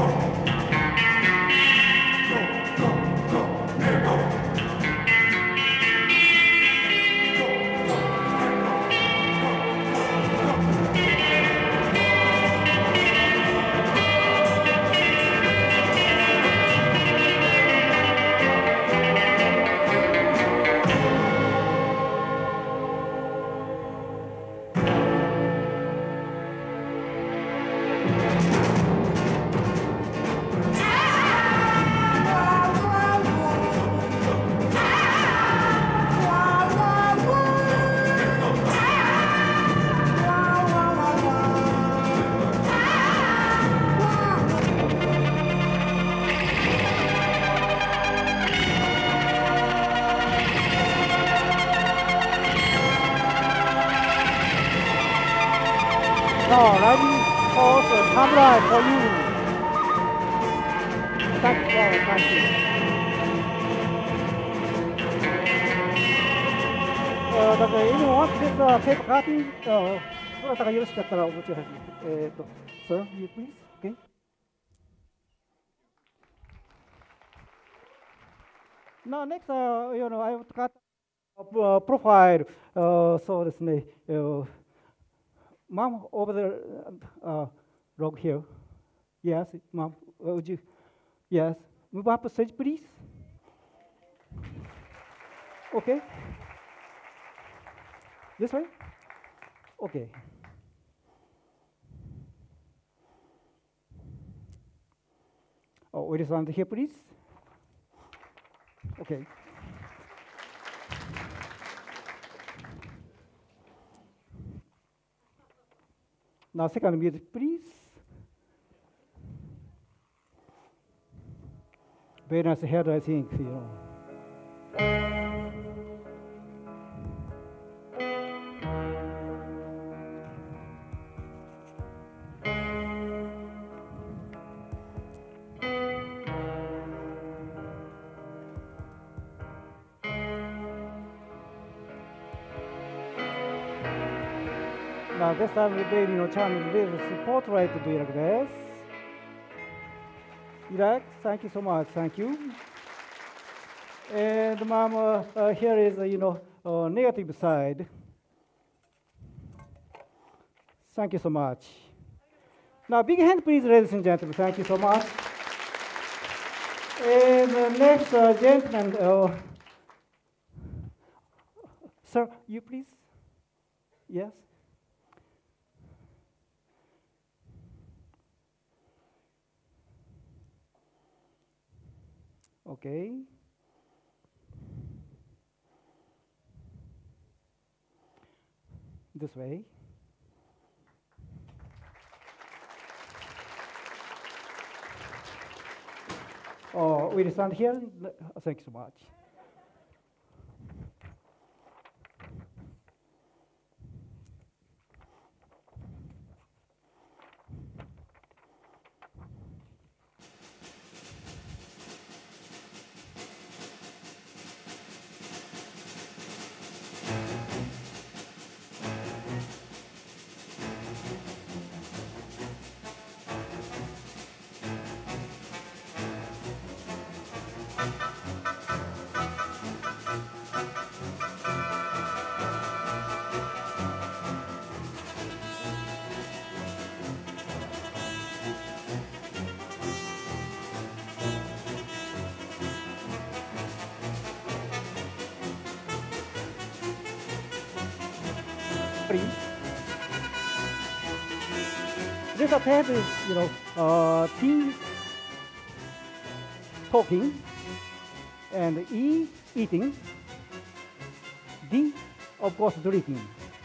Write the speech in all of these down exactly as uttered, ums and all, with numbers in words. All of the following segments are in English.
Now, riding horse samurai for you. Thank you. Thank you. Uh, だから今ワンですが、テープカーティン、どなたがよろしかったらお持ちください。えっと、Sir, you please, okay? Now next, uh, you know, I have got a profile. Uh, そうですね。Uh, Mom, over the uh, log here. Yes, Mom, would you? Yes, move up a stage, please. Okay. This way? Okay. Oh, wait a second here, please. Okay. Now, second music, please. Very nice head, I think, you know. Now this time the baby, you know, charming little portrait to do like this. Relax, thank you so much, thank you. And mom, uh, uh, here is, uh, you know, uh, negative side. Thank you so much. Now big hand please, ladies and gentlemen, thank you so much. And the next uh, gentleman, uh, sir, you please, yes. Okay. This way. Oh, we stand here. Thank you so much. This attempt is, you know, uh, T talking, and E eating, D of course drinking.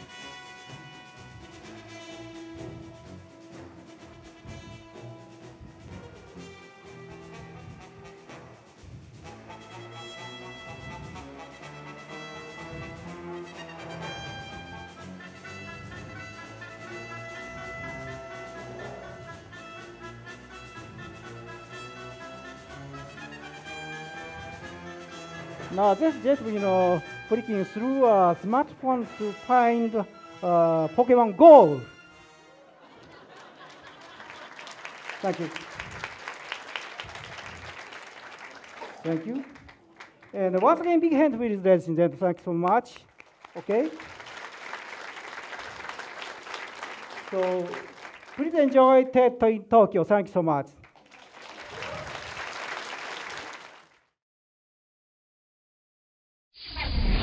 Now this is just, you know, clicking through a smartphone to find uh, Pokemon Go. Thank you. Thank you. And once again, big hand, please, ladies and gentlemen. Thank you so much. Okay. So please enjoy TED in Tokyo. Thank you so much. You